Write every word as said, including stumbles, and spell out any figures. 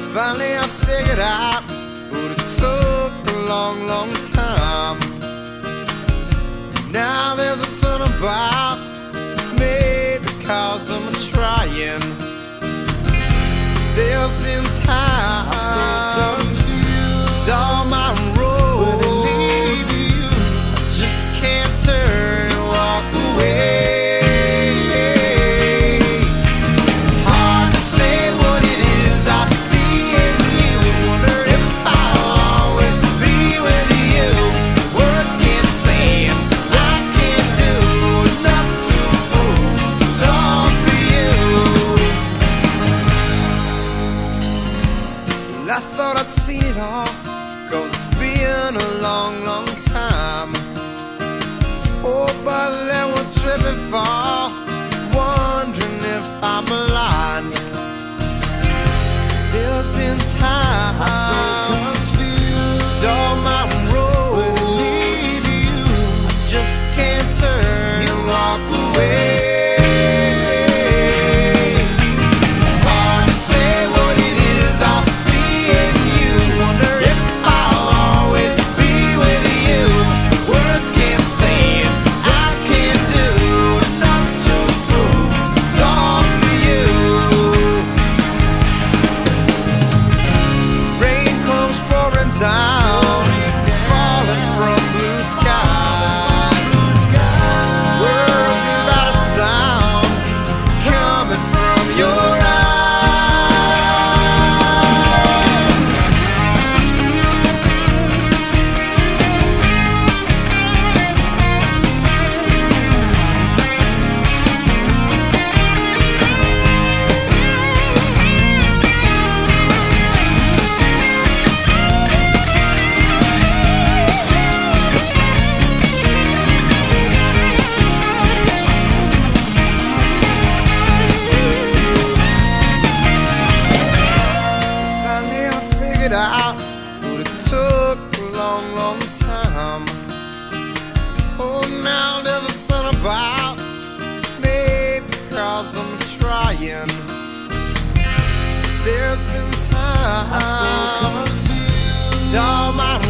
Finally I figured out, but it took a long, long time. Now there's a turnabout, maybe because I'm trying. There's been times all my road to leave you, I just can't turn and walk away. I thought I'd seen it all, 'cause it's been a long, long time. Oh, but then we're tripping fall, wondering if I'm blind. There's been times I'm so confused, all my road to leave you, I just can't turn and walk away. Down, falling from blue skies, words without a sound, coming from your eyes. Out, but it took a long, long time. Oh, now there's a turnabout, maybe because I'm trying. There's been times all my